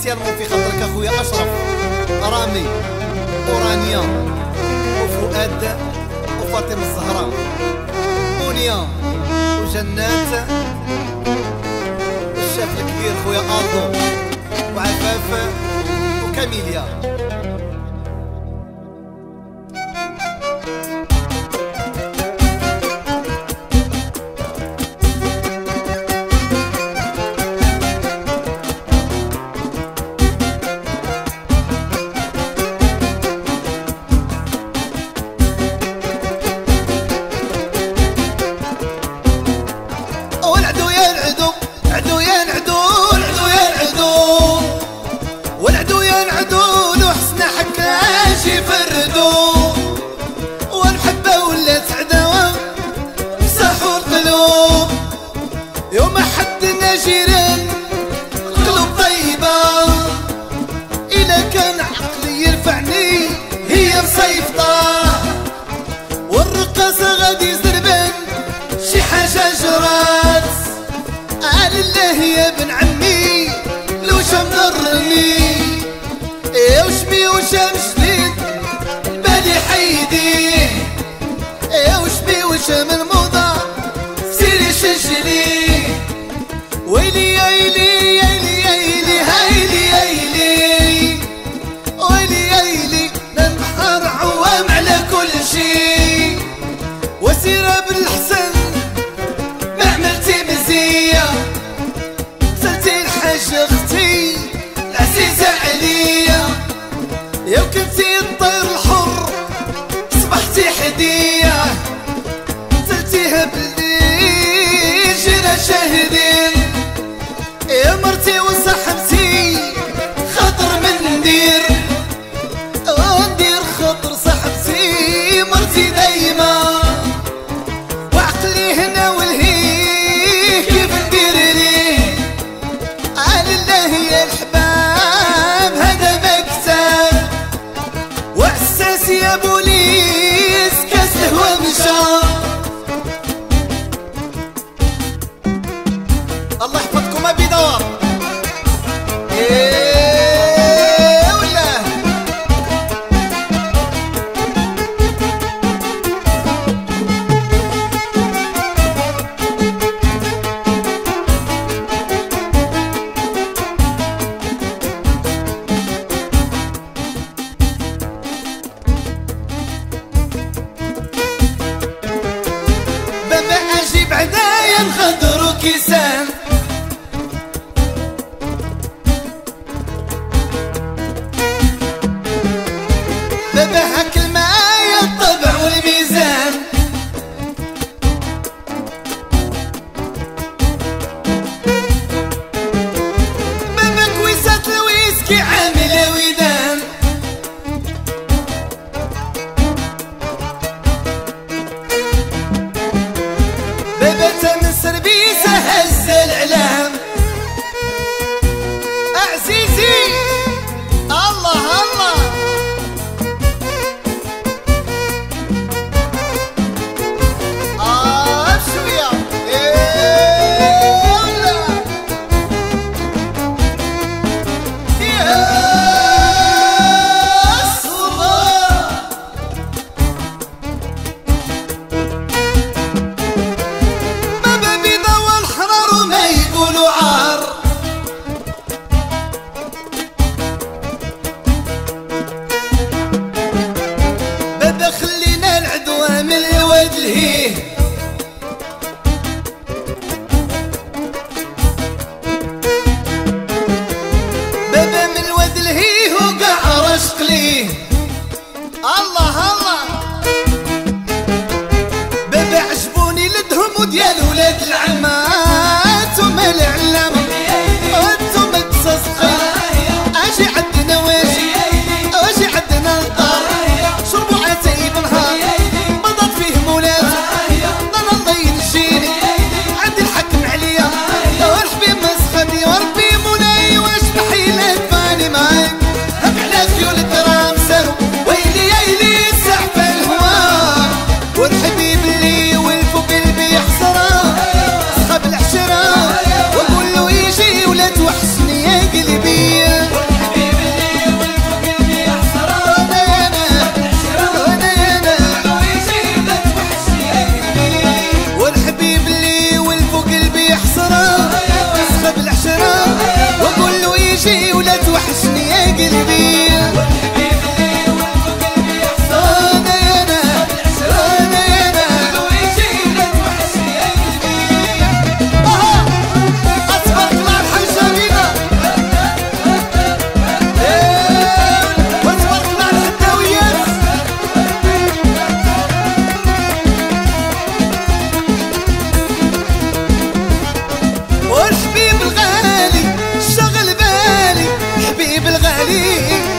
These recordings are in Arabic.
سبيسيالمون في خاطرك اخويا اشرف رامي ورانيا وفؤاد وفاطمه الزهراء مونيا وجنات والشاف الكبير خويا ادو وعفاف وكاميليا. يوم حدنا جيران قلوب طيبة إلا كان عقلي يرفعني هي مصيفطة والرقاصة غادي زربان شي حاجة جرات قال الله يا بن عمي لو شام ضرني يا وشمي وشام جديد بالي حيديه يا وشمي وشام الموضة سيري شجلي ويلي يا يلي يا يلي يا يلي هايلي يا يلي ويلي يا يلي ننحر عوام على كل شي وسيرة بالحسن ما عملتي مزية قتلتي الحاجة اختي العزيزة عليا يا كنتي الطير الحر صبحتي حدية قتلتيها بالليل جينا شاهدين يا مرتي وصاحبتي خاطر من ندير خاطر صاحبتي مرتي دايما وعقلي هنا والهي كيف ندير ليه قال الله يا الحباب هذا مكتب وعساس يا بوليس كاس الهوى مشى. الله يحفظكم ابي نور. بابا اجيب عدايا نخضرو كيسان بابا هاكل معايا الطبع والميزان بابا كويسات الويسكي عاملة ودان بابا تمن سربيسة هز العلام عزيزي الله الله شوية بابا بيضا والحرار وما يقولوا عار بابا خلينا العدوى من الواد الهيه بابا من الواد الهيه وقع رشق ليه الله الله بابا عجبوني لدهم وديال ولاد العمات وما العلام انتم تصصقين اجي عندنا واجي عندنا الدار شربوا عتايب نهار مضت فيه مولات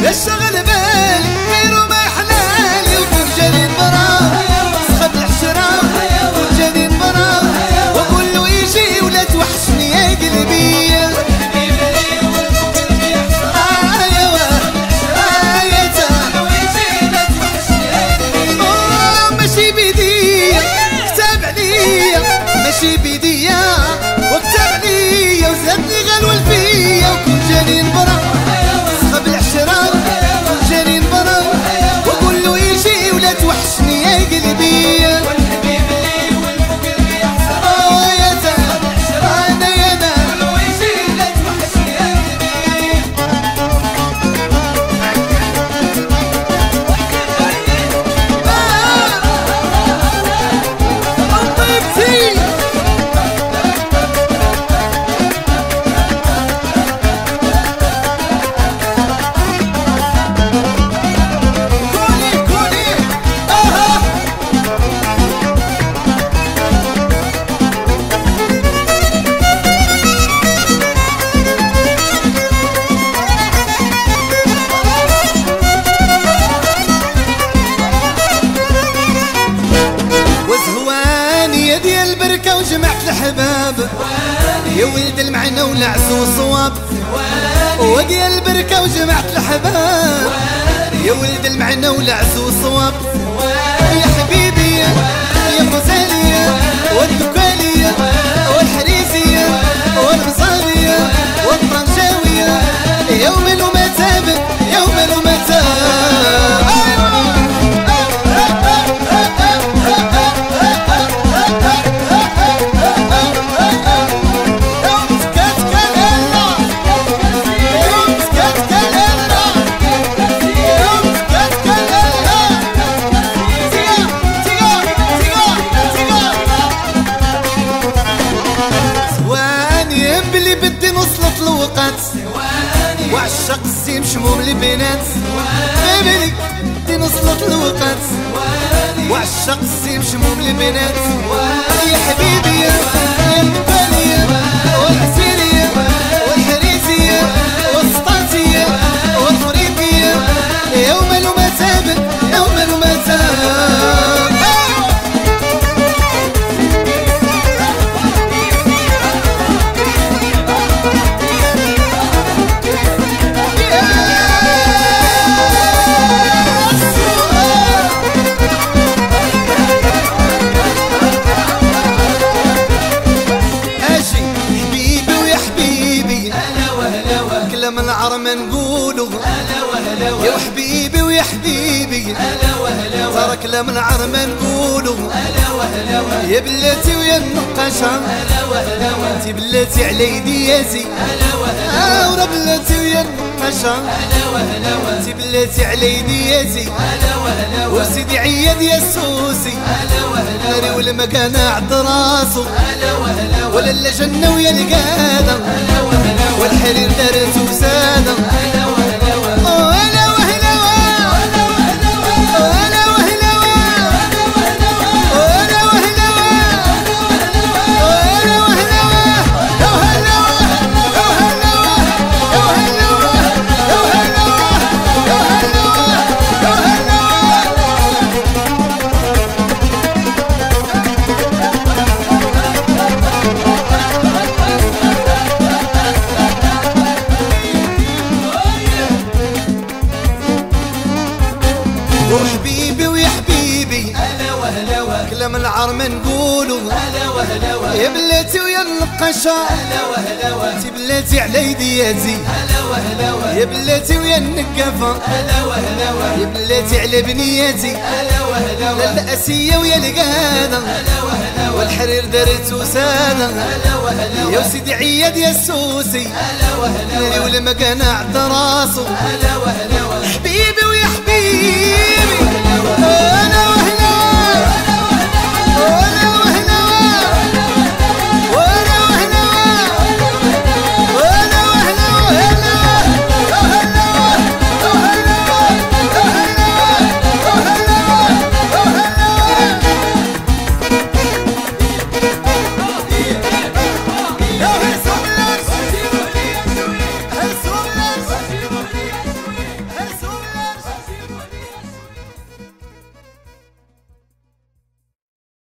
الشغل بالي غيره ما حلالي وكل جنين برا صخب الحشرة كل جنين برا واقول له يجي ولا توحشني يا قلبي ماشي بيديا كتاب عليا ماشي بيديا وكتاب عليا وزادني غلول فيا وكل جنين برا صخب العشرة كل جنين برا واقول له يجي ولا توحشني يا قلبي وجمعت الحباب يا ولد المعنى والعز والصواب ودي البركة وجمعت الحباب يا ولد المعنى والعز والصواب يا حبيبي يا غزالية والدكالية والحريزية والمصارية والطنجاوية يوم المتاب يوم المتاب وعشق السيم شموم البنات بيبلك بدي نصلت الوقت وعشق السيم شموم البنات يا حبيبي يا البالية والعسيرية والحريزية والسطاتية والمريبية يوم المتاب يوم المتاب كلام العرم نقوله يا حبيبي ويا حبيبي ترى كلام العرم نقوله يا بلاتي ويا النقاشة انتي بلاتي على يدياتي ورا بلاتي ويا النقاشة انتي بلاتي على يدياتي وسيدي عياد يا سوسي ناري والمكان عد راسو ولا الجنة ويا القادة والحرير دارت وسادة وحبيبي ويا حبيبي كلام العرم نقولو يا بلاتي ويا النقاشة انتي بلاتي على يدياتي يا بلاتي ويا النقافة يا بلاتي على بنياتي الأسية ويا القادة والحرير دارت وسادة يا سيدي عياد يا السوسي ناري والمكان عد راسو